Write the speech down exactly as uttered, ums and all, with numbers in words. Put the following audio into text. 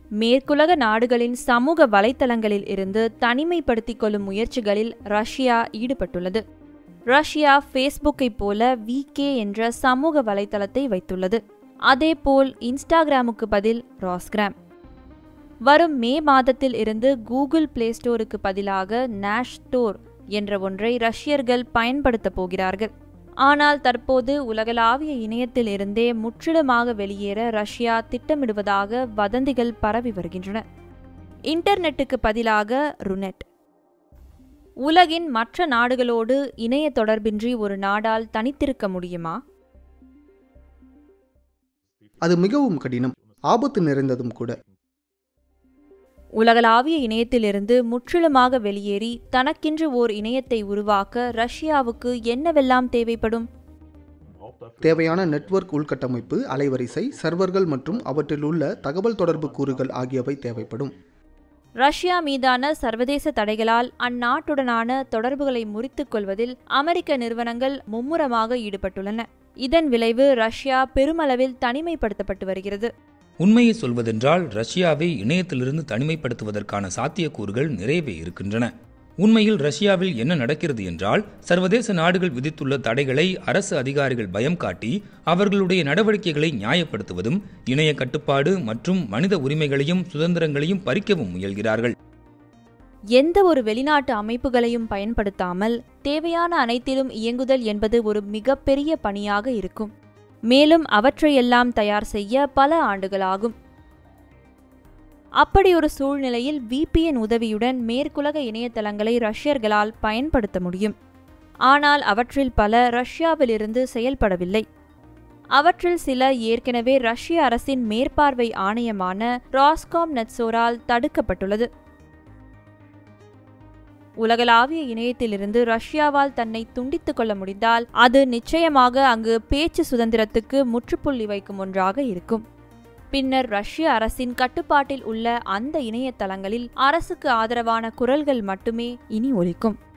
மேற்குலக நாடுகளின் சமூக வலைத்தளங்களில் இருந்து தனிமைப்படுத்திக் கொள்ளும் முயற்சிகளில் ரஷ்யா ஈடுபட்டுள்ளது. ரஷ்யா ஃபேஸ்புக்கை போல விகே என்ற சமூக வலைத்தளத்தை வைத்துள்ளது. அதேபோல் இன்ஸ்டாகிராமுக்கு பதில் ராஸ்கிராம். வரும் மே மாதத்தில் இருந்து கூகுள் பிளே ஸ்டோருக்கு பதிலாக நாஷ் ஸ்டோர் என்ற ஒன்றை ரஷ்யர்கள் பயன்படுத்தப் போகிறார்கள். ஆனால் தற்போது உலகளாவிய இணையத்தில் இருந்தே முற்றிலுமாக வெளியேற ரஷ்யா திட்டமிடுவதாக வதந்திகள் பரவி வருகின்றன. இன்டர்நெட்டுக்கு பதிலாக ருனெட். உலகின் மற்ற நாடுகளோடு இணைய தொடர்பின்றி ஒரு நாடால் தனித்திருக்க முடியுமா? அது மிகவும் கடினம், ஆபத்து நிறைந்ததும் கூட. உலகளாவிய இணையத்திலிருந்து முற்றிலுமாக வெளியேறி தனக்கென்று ஓர் இணையத்தை உருவாக்க ரஷ்யாவுக்கு என்னவெல்லாம் தேவைப்படும்? தேவையான நெட்வொர்க் உள்கட்டமைப்பு, அலைவரிசை, சர்வர்கள் மற்றும் அவற்றில் உள்ள தகவல் தொடர்பு கூறுகள் ஆகியவை தேவைப்படும். ரஷ்யா மீதான சர்வதேச தடைகளால் அந்நாட்டுடனான தொடர்புகளை முறித்துக் கொள்வதில் அமெரிக்க நிறுவனங்கள் மும்முரமாக ஈடுபட்டுள்ளன. இதன் விளைவு ரஷ்யா பெருமளவில் தனிமைப்படுத்தப்பட்டு வருகிறது. உண்மையை சொல்வதென்றால் ரஷ்யாவை இணையத்திலிருந்து தனிமைப்படுத்துவதற்கான சாத்தியக்கூறுகள் நிறையவே இருக்கின்றன. உண்மையில் ரஷ்யாவில் என்ன நடக்கிறது என்றால், சர்வதேச நாடுகள் விதித்துள்ள தடைகளை அரசு அதிகாரிகள் பயம் காட்டி அவர்களுடைய நடவடிக்கைகளை நியாயப்படுத்துவதும், இணைய கட்டுப்பாடு மற்றும் மனித உரிமைகளையும் சுதந்திரங்களையும் பறிக்கவும் முயல்கிறார்கள். எந்த ஒரு வெளிநாட்டு அமைப்புகளையும் பயன்படுத்தாமல் தேவையான அனைத்திலும் இயங்குதல் என்பது ஒரு மிகப்பெரிய பணியாக இருக்கும். மேலும் அவற்றையெல்லாம் தயார் செய்ய பல ஆண்டுகளாகும். அப்படியொரு சூழ்நிலையில் விபிஎன் உதவியுடன் மேற்குலக இணையதளங்களை ரஷ்யர்களால் பயன்படுத்த முடியும். ஆனால் அவற்றில் பல ரஷ்யாவிலிருந்து செயல்படவில்லை. அவற்றில் சில ஏற்கனவே ரஷ்ய அரசின் மேற்பார்வை ஆணையமான ராஸ்காம்நட்சோரால் தடுக்கப்பட்டுள்ளது. உலகளாவிய இணையத்திலிருந்து ரஷ்யாவால் தன்னை துண்டித்துக் கொள்ள முடிந்தால் அது நிச்சயமாக அங்கு பேச்சு சுதந்திரத்துக்கு முற்றுப்புள்ளி வைக்கும் ஒன்றாக இருக்கும். பின்னர் ரஷ்ய அரசின் கட்டுப்பாட்டில் உள்ள அந்த இணையதளங்களில் அரசுக்கு ஆதரவான குரல்கள் மட்டுமே இனி ஒலிக்கும்.